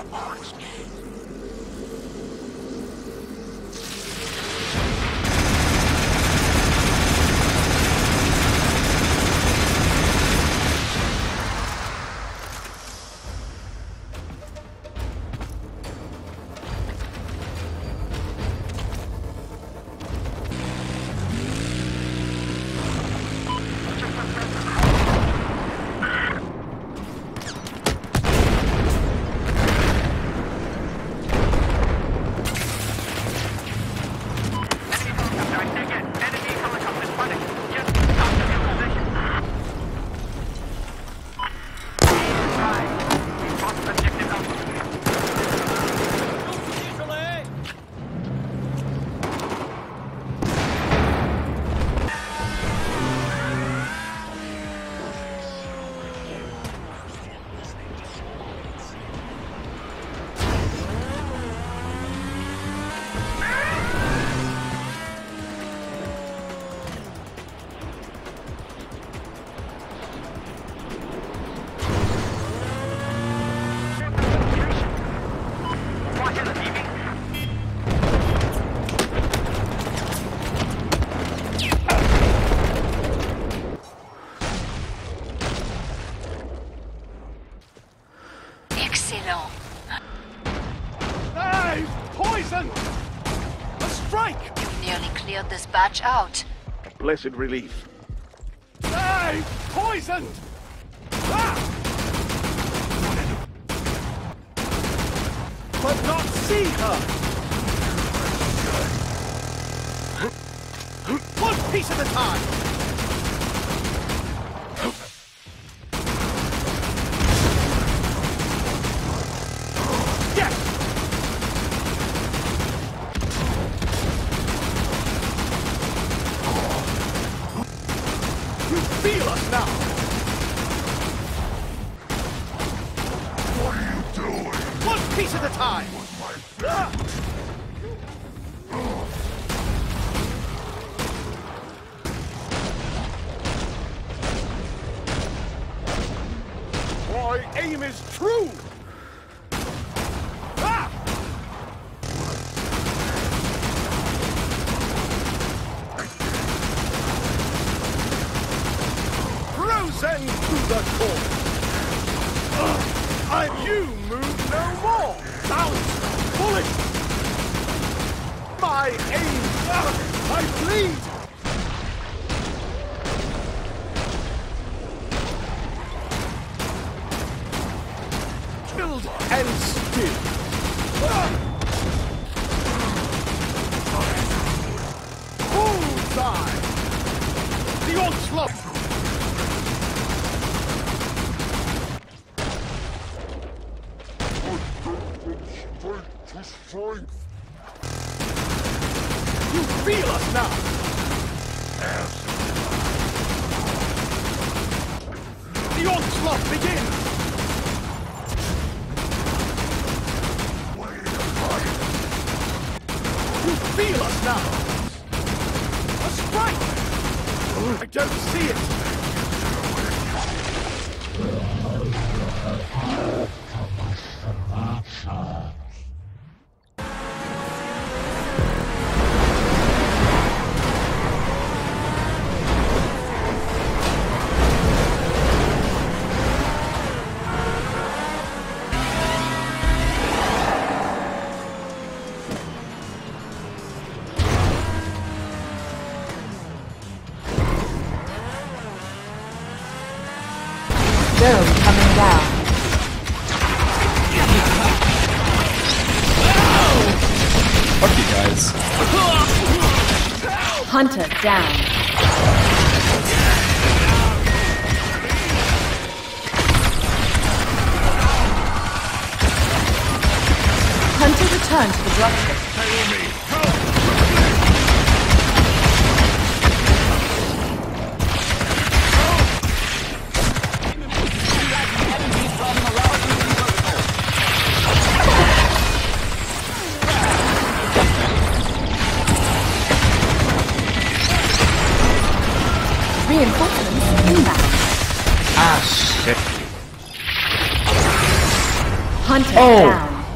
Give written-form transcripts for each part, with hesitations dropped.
This batch out. A blessed relief. Hey! Poisoned! Ah! But not see her! One piece at a time! Yes! Feel us now! What are you doing? One piece at a time! My aim is true! Ah! Frozen to the core! You move no more! Bounce! Bullet! My aim! I bleed! Killed and still! Bullseye! The onslaught! Strength. You feel us now! Yes. The onslaught begins! You feel us now! A strike! I don't see it! Dome coming down. Fuck you guys. Hunter down. Hunter return to the dropship. Reinforcements inbound. Ah, shit. Hunter down.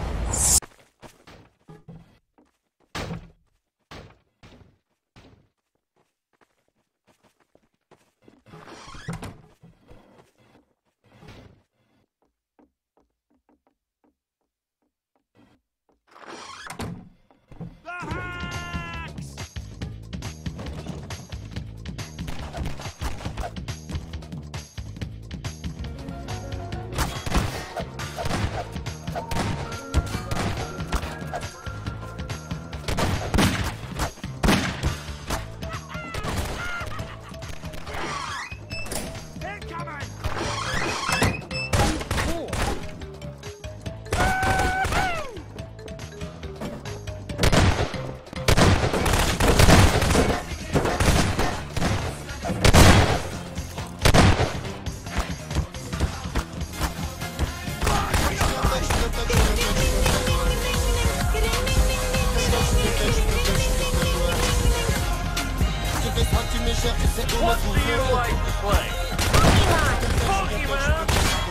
like to play. Pokemon!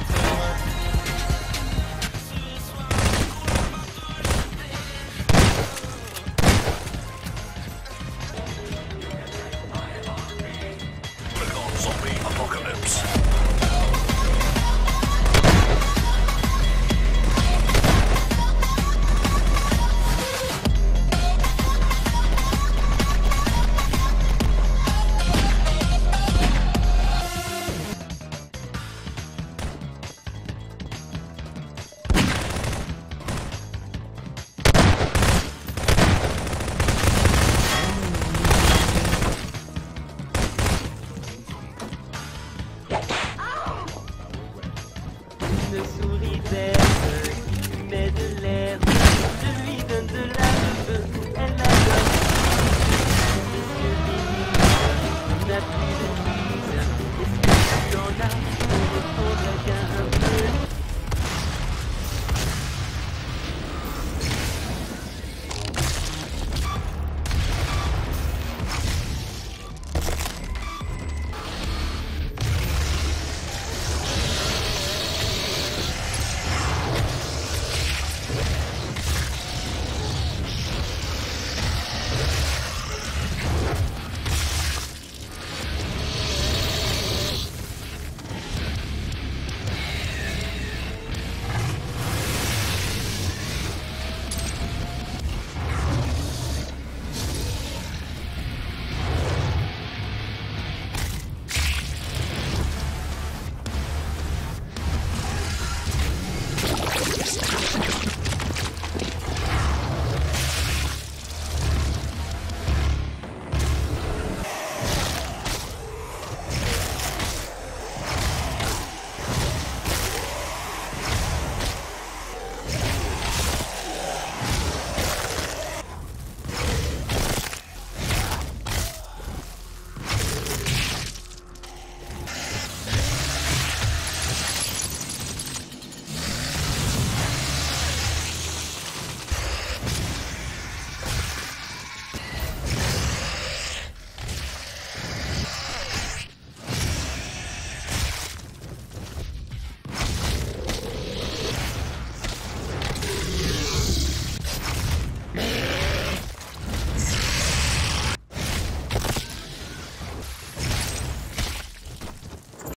Zombie apocalypse. Une souris verte qui met de l'air, je lui donne de la feu, elle m'adore. Monsieur Billy n'a plus de